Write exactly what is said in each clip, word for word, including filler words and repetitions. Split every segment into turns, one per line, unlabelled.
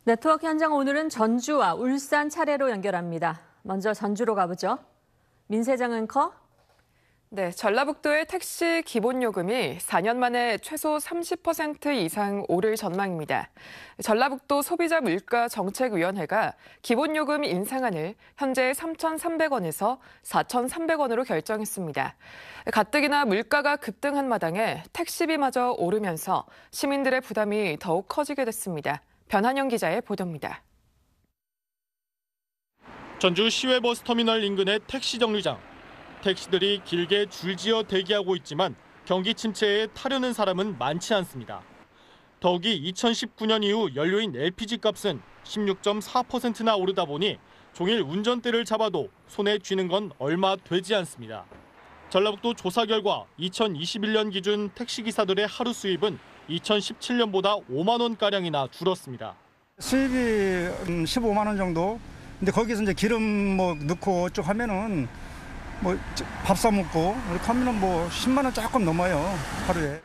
네트워크 현장 오늘은 전주와 울산 차례로 연결합니다. 먼저 전주로 가보죠. 민세정 앵커.
네, 전라북도의 택시 기본요금이 사 년 만에 최소 삼십 퍼센트 이상 오를 전망입니다. 전라북도 소비자물가정책위원회가 기본요금 인상안을 현재 삼천삼백 원에서 사천삼백 원으로 결정했습니다. 가뜩이나 물가가 급등한 마당에 택시비마저 오르면서 시민들의 부담이 더욱 커지게 됐습니다. 변한영 기자의 보도입니다.
전주 시외버스터미널 인근의 택시 정류장. 택시들이 길게 줄지어 대기하고 있지만 경기 침체에 타려는 사람은 많지 않습니다. 더욱이 이천십구 년 이후 연료인 엘피지 값은 십육 점 사 퍼센트나 오르다 보니 종일 운전대를 잡아도 손에 쥐는 건 얼마 되지 않습니다. 전라북도 조사 결과 이천이십일 년 기준 택시기사들의 하루 수입은 이천십칠 년보다 오만 원가량이나 줄었습니다.
수입이 십오만 원 정도? 근데 거기서 이제 기름 뭐 넣고 쭉 하면은 뭐 밥 사 먹고 이렇게 하면은 뭐 십만 원 조금 넘어요, 하루에.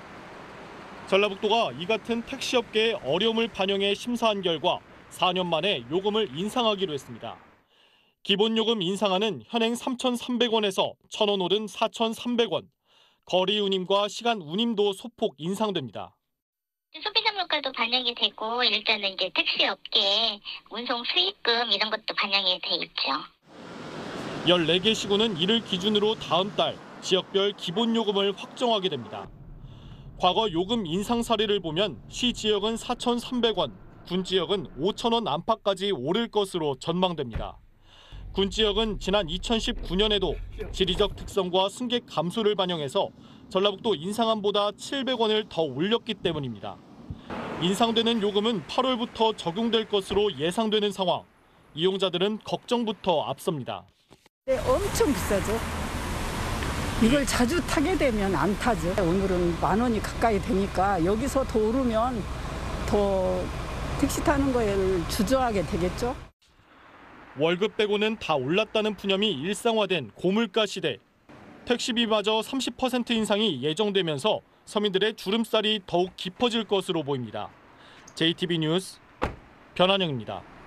전라북도가 이 같은 택시업계의 어려움을 반영해 심사한 결과 사 년 만에 요금을 인상하기로 했습니다. 기본요금 인상안은 현행 삼천삼백 원에서 천 원 오른 사천삼백 원, 거리 운임과 시간 운임도 소폭 인상됩니다.
소비자 물가도 반영이 되고 일단은 이제 택시 업계의 운송 수익금 이런 것도 반영이 돼 있죠.
열네 개 시군은 이를 기준으로 다음 달 지역별 기본요금을 확정하게 됩니다. 과거 요금 인상 사례를 보면 시 지역은 사천삼백 원, 군 지역은 오천 원 안팎까지 오를 것으로 전망됩니다. 군 지역은 지난 이천십구 년에도 지리적 특성과 승객 감소를 반영해서 전라북도 인상안보다 칠백 원을 더 올렸기 때문입니다. 인상되는 요금은 팔월부터 적용될 것으로 예상되는 상황. 이용자들은 걱정부터 앞섭니다.
네, 엄청 비싸죠. 이걸 자주 타게 되면 안 타죠. 오늘은 만 원이 가까이 되니까 여기서 더 오르면 더 택시 타는 거를 주저하게 되겠죠.
월급 빼고는 다 올랐다는 푸념이 일상화된 고물가 시대. 택시비마저 삼십 퍼센트 인상이 예정되면서 서민들의 주름살이 더욱 깊어질 것으로 보입니다. 제이티비 뉴스 변한영입니다.